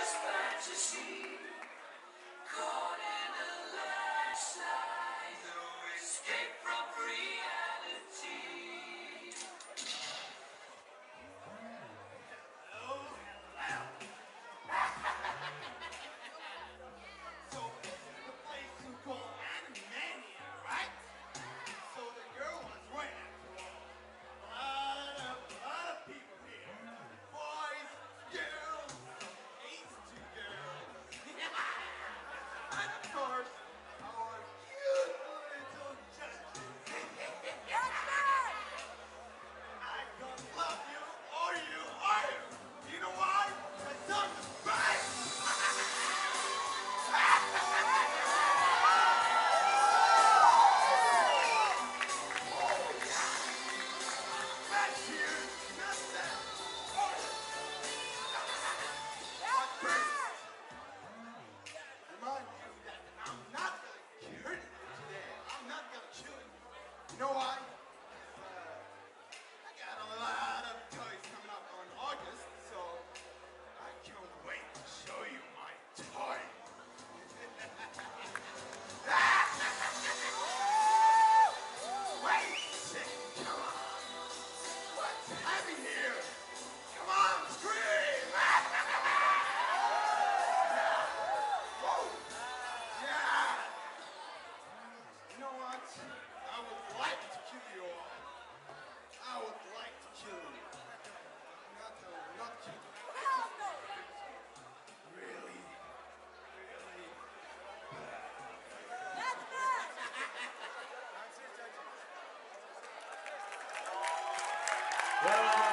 You know why? I got a lot of toys coming up on August, so I can't wait to show you my toys. Wait, come on. What's happening here? Come on, scream! Whoa! Yeah! You know what? I would like to kill you all. I would like to kill you. Not kill you. Really? Really? That's bad! Well,